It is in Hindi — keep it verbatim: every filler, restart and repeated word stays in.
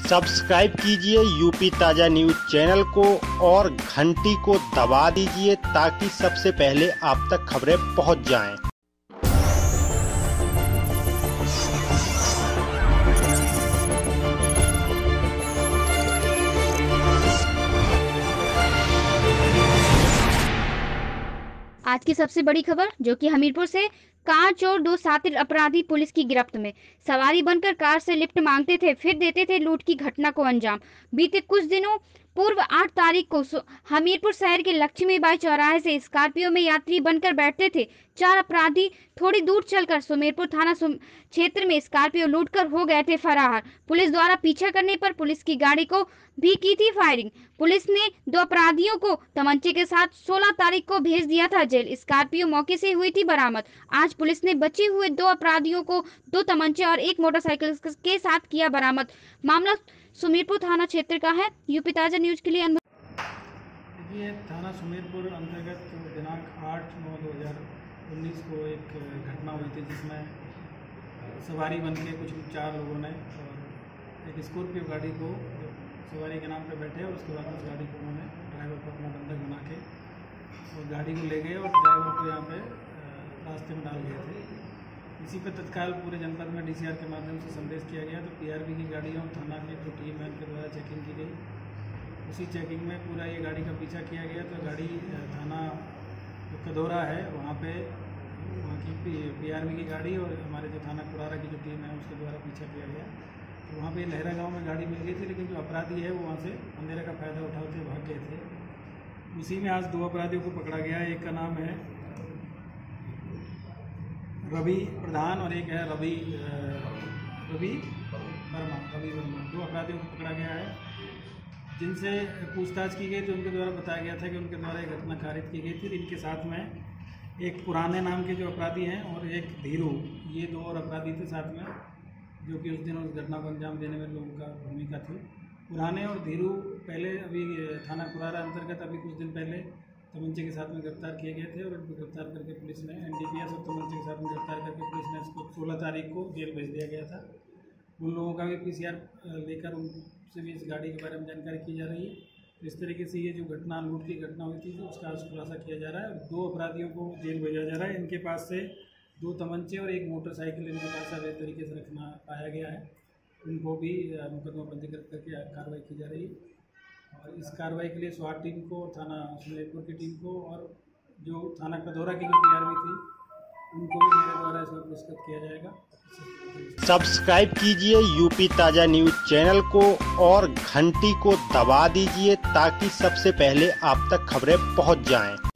सब्सक्राइब कीजिए यूपी ताजा न्यूज चैनल को और घंटी को दबा दीजिए ताकि सबसे पहले आप तक खबरें पहुंच जाएं। आज की सबसे बड़ी खबर जो कि हमीरपुर से कार चोर दो शातिर अपराधी पुलिस की गिरफ्त में। सवारी बनकर कार से लिफ्ट मांगते थे फिर देते थे लूट की घटना को अंजाम। बीते कुछ दिनों पूर्व आठ तारीख को हमीरपुर शहर के लक्ष्मीबाई चौराहे से स्कॉर्पियो में यात्री बनकर बैठते थे चार अपराधी। थोड़ी दूर चलकर सुमेरपुर थाना क्षेत्र में स्कॉर्पियो लूटकर हो गए थे फरार। पुलिस द्वारा पीछा करने पर पुलिस की गाड़ी को भी की थी फायरिंग। पुलिस ने दो अपराधियों को तमंचे के साथ सोलह तारीख को भेज दिया था जेल। स्कॉर्पियो मौके से हुई थी बरामद। आज पुलिस ने बचे हुए दो अपराधियों को दो तमंचे और एक मोटरसाइकिल के साथ किया बरामद। मामला सुमेरपुर थाना क्षेत्र का है। यूपी ताजा न्यूज के लिए देखिए, थाना सुमेरपुर अंतर्गत दिनांक आठ नौ दो हज़ार उन्नीस को एक घटना हुई थी जिसमें सवारी बन के कुछ चार लोगों ने और एक स्कॉर्पियो गाड़ी को सवारी के नाम पे बैठे और उसके बाद उस गाड़ी को उन्होंने ड्राइवर को अपना बंधक बना के और गाड़ी को ले गए और ड्राइवर को यहाँ पे रास्ते में डाल गए थे। इसी पे तत्काल पूरे जनपद में डीसीआर के माध्यम से संदेश किया गया तो पीआरबी की गाड़ियों थाना की जो टीम है उनके द्वारा चेकिंग की गई। उसी चेकिंग में पूरा ये गाड़ी का पीछा किया गया तो गाड़ी थाना जो कदौरा है वहाँ पे वहाँ की पीआरबी की गाड़ी और हमारे जो थाना कुरारा की जो टीम है उसके द्वारा पीछा किया गया। तो वहाँ पे लहरा गांव में गाड़ी मिल गई थी लेकिन जो अपराधी है वो वहाँ से अंधेरे का फ़ायदा उठाते भाग गए थे। उसी में आज दो अपराधियों को पकड़ा गया। एक का नाम है रवि प्रधान और एक है रवि रवि वर्मा रवि वर्मा दो अपराधियों को पकड़ा गया है जिनसे पूछताछ की गई तो उनके द्वारा बताया गया था कि उनके द्वारा एक घटना खारिज की गई थी। इनके साथ में एक पुराने नाम के जो अपराधी हैं और एक धीरू, ये दो और अपराधी थे साथ में जो कि उस दिन उस घटना को अंजाम देने में लोगों का भूमिका थी। पुराने और धीरू पहले अभी थाना कुरारा अंतर्गत अभी कुछ दिन पहले तमंचे के साथ में गिरफ्तार किए गए थे और इनको गिरफ्तार करके पुलिस ने एनडीपीएस और तमंचे के साथ में गिरफ्तार करके पुलिस ने इसको सोलह तारीख को जेल भेज दिया गया था। उन लोगों का भी पीसीआर लेकर उनसे भी इस गाड़ी के बारे में जानकारी की जा रही है। तो इस तरीके से ये जो घटना लूट की घटना हुई थी तो उसका आज खुलासा किया जा रहा है। दो अपराधियों को जेल भेजा जा रहा है। इनके पास से दो तमंचे और एक मोटरसाइकिल इनके पास अवैध तरीके से रखना पाया गया है। उनको भी मुकदमा पंजीकृत करके कार्रवाई की जा रही है और इस कार्रवाई के लिए स्वाट टीम को, थाना सुमेरपुर की टीम को और जो थाना कदौरा की जो पीआरबी थी उनको भी मेरे द्वारा इसमें पुरस्कृत किया जाएगा। सब्सक्राइब कीजिए यूपी ताजा न्यूज चैनल को और घंटी को दबा दीजिए ताकि सबसे पहले आप तक खबरें पहुंच जाएं।